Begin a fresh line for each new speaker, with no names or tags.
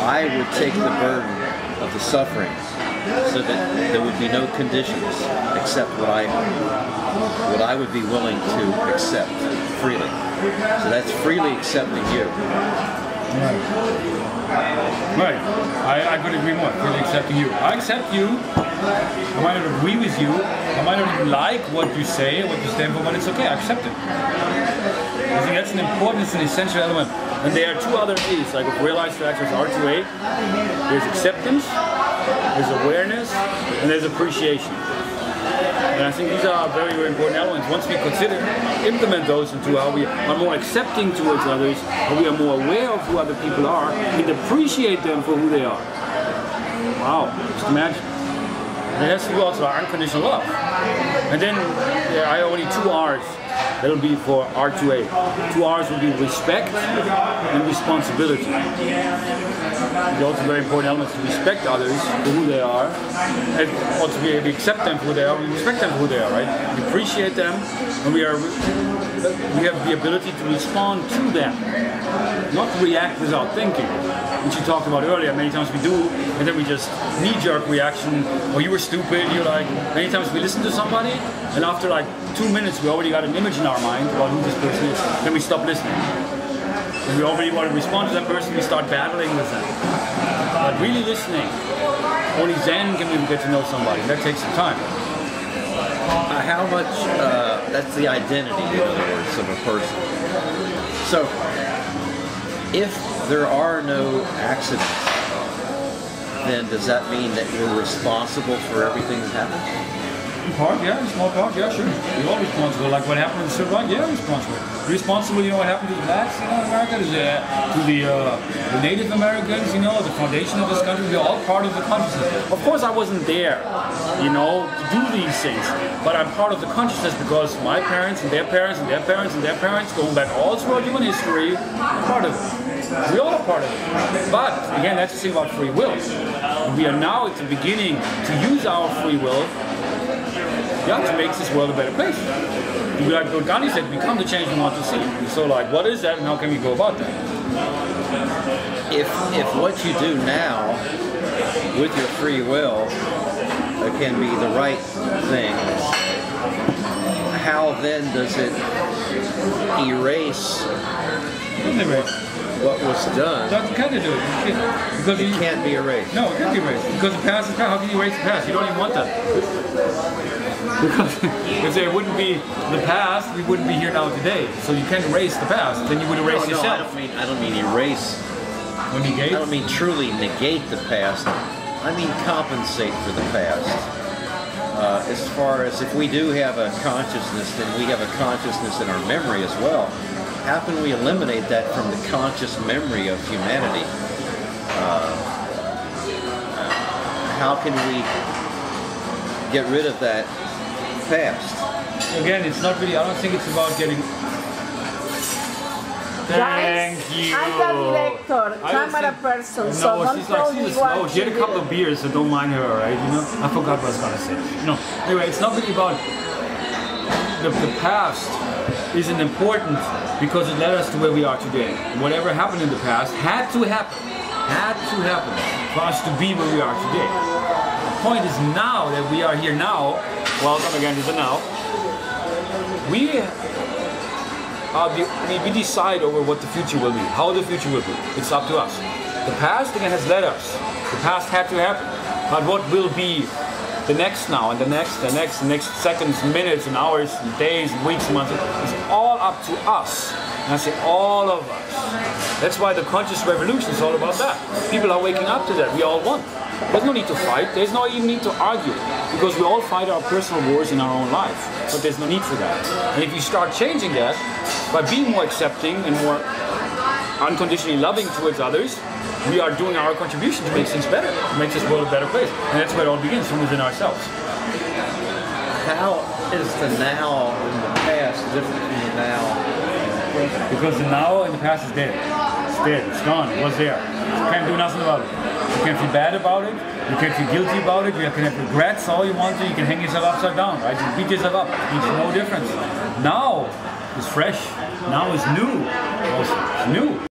I would take the burden of the suffering so that there would be no conditions except what I would be willing to accept freely. So that's freely accepting you.
Right. I could agree more. Freely accepting you. I accept you. I might not agree with you. I might not even like what you say, what you stand for, but it's okay. I accept it. I think that's an important, it's an essential element. And there are two other A's, like of realized factors, R2A. There's acceptance, there's awareness, and there's appreciation. And I think these are very, very important elements. Once we implement those into how we are more accepting towards others, and we are more aware of who other people are, and appreciate them for who they are. Wow, just imagine. And it has to do also our unconditional love. And then I have only two R's. That'll be for R2A. Two R's will be respect and responsibility. It's also very important elements to respect others for who they are, and also we accept them for who they are, we respect them for who they are, right? We appreciate them, and we have the ability to respond to them, not react without thinking, which you talked about earlier. Many times we do, and then we just knee-jerk reaction, or you were stupid, you're like, many times we listen to somebody, and after like 2 minutes we already got an image in our mind about who this person is, then we stop listening. When we already want to respond to that person, we start battling with them. But really listening, only then can we get to know somebody. That takes some time.
How much, that's the identity, in other words, of a person. So, if there are no accidents, then does that mean that we're responsible for everything that happens?
Part, yeah, small part, yeah, sure. We're all responsible. Like what happened in the Civil Rights, yeah, responsible. Responsible, you know, what happened to the blacks, you know, in America, to the Native Americans, you know, the foundation of this country. We're all part of the consciousness. Of course, I wasn't there, you know, to do these things, but I'm part of the consciousness because my parents and their parents and their parents and their parents, going back all throughout human history, are part of it. We all are part of it. But again, that's the thing about free will. We are now at the beginning to use our free will. Yeah, to make this world a better place. Like what Gandhi said, become the change we want to see. So like, what is that and how can we go about that?
If what you do now with your free will can be the right thing, how then does it erase what was done?
That's kind of do it. Because
it can't be erased.
No, it can't be erased. Because the past is past. How can you erase the past? You don't even want that. Because if there wouldn't be the past, we wouldn't be here now today. So you can't erase the past. Then you would erase yourself.
I don't mean erase.
Or negate?
I don't mean truly negate the past. I mean compensate for the past. As far as if we do have a consciousness, then we have a consciousness in our memory as well. How can we eliminate that from the conscious memory of humanity? How can we get rid of that past?
Again, it's not really, I don't think it's about getting... Thank you.
I'm the director, camera person, so don't throw me one.
She had a couple of beers, so don't mind her, alright? You know, I forgot what I was gonna say. No, anyway, it's not really about the past. Isn't important because it led us to where we are today. Whatever happened in the past had to happen for us to be where we are today. The point is now that we are here now. Welcome again to the now. We decide over what the future will be, how the future will be. It's up to us. The past again has led us. The past had to happen. But what will be the next now and the next seconds, minutes and hours and days and weeks and months is all up to us. And I say all of us. That's why the conscious revolution is all about that. People are waking up to that. We all want. There's no need to fight. There's no even need to argue. Because we all fight our personal wars in our own life. But there's no need for that. And if you start changing that by being more accepting and more unconditionally loving towards others, we are doing our contribution to make things better, to make this world a better place. And that's where it all begins, from within ourselves.
How is the now and the past different from the now?
Because the now and the past is dead. It's dead, it's gone, it was there. You can't do nothing about it. You can't feel bad about it, you can't feel guilty about it, you can have regrets all you want to, you can hang yourself upside down, right? You beat yourself up, it makes no difference. Now is fresh, now is new, also, it's new.